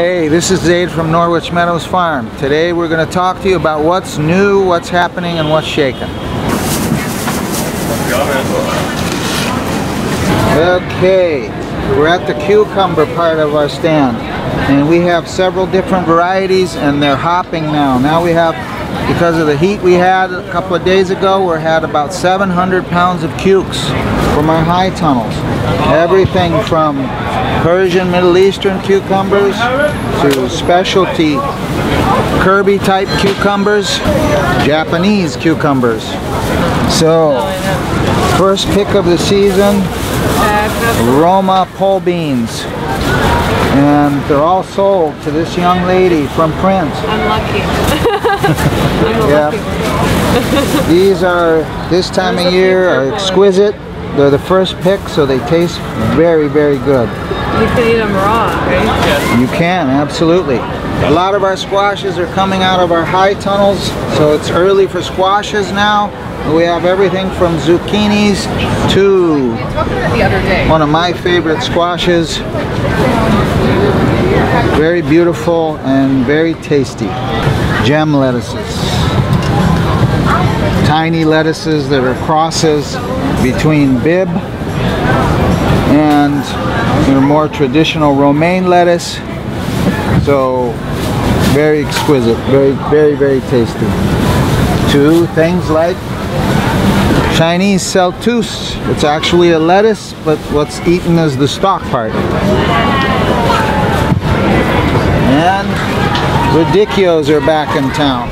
Hey, this is Zaid from Norwich Meadows Farm. Today we're going to talk to you about what's new, what's happening, and what's shaking. Okay, we're at the cucumber part of our stand, and we have several different varieties, and they're hopping now. Now we have, because of the heat we had a couple of days ago, we had about 700 pounds of cukes from our high tunnels. Everything from Persian, Middle Eastern cucumbers to specialty Kirby type cucumbers, Japanese cucumbers. So, first pick of the season, Roma pole beans. And they're all sold to this young lady from Prince. I'm lucky. Yeah. These are, this time of year, are exquisite. They're the first pick, so they taste very, very good. You can eat them raw, right? You can, absolutely. A lot of our squashes are coming out of our high tunnels, so it's early for squashes now. We have everything from zucchinis to one of my favorite squashes. Very beautiful and very tasty. Gem lettuces. Tiny lettuces that are crosses between Bib and your more traditional romaine lettuce. So very exquisite, very, very, very tasty. To things like Chinese celtuce. It's actually a lettuce, but what's eaten is the stalk part. And radicchios are back in town.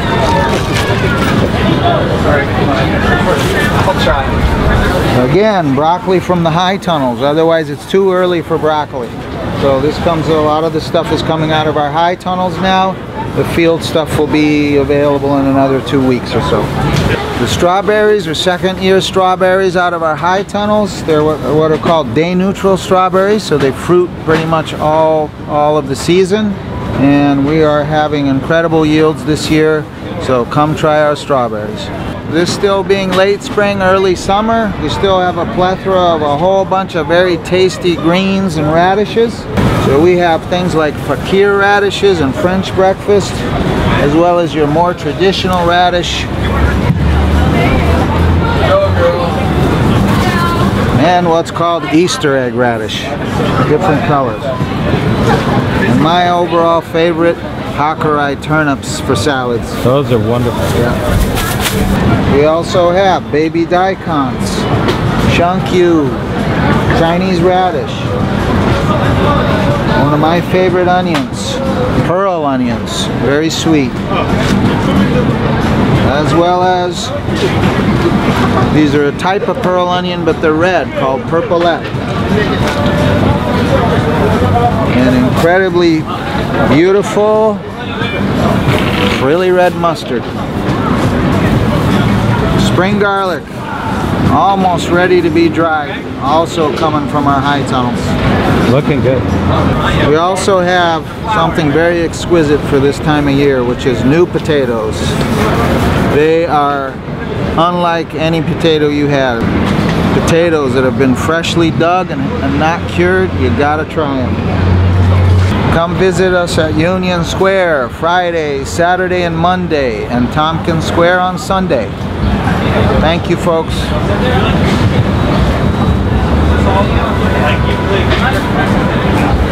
Again, broccoli from the high tunnels. Otherwise, it's too early for broccoli. So this comes, a lot of the stuff is coming out of our high tunnels now. The field stuff will be available in another 2 weeks or so. The strawberries are second-year strawberries out of our high tunnels. They're what are called day-neutral strawberries, so they fruit pretty much all of the season. And we are having incredible yields this year, so come try our strawberries. This still being late spring, early summer, we still have a plethora of a whole bunch of very tasty greens and radishes. So we have things like fakir radishes and French breakfast, as well as your more traditional radish. And what's called Easter egg radish, different colors. And my overall favorite, Hakurei turnips for salads. Those are wonderful. Yeah. We also have baby daikons, shankyu, Chinese radish. One of my favorite onions, pearl onions, very sweet. As well as, these are a type of pearl onion, but they're red, called purpolette. And incredibly beautiful, frilly red mustard. Spring garlic, almost ready to be dried, also coming from our high tunnels. Looking good. We also have something very exquisite for this time of year, which is new potatoes. They are unlike any potato you have. Potatoes that have been freshly dug and not cured, you gotta try them. Come visit us at Union Square Friday, Saturday, and Monday, and Tompkins Square on Sunday. Thank you, folks. Thank you.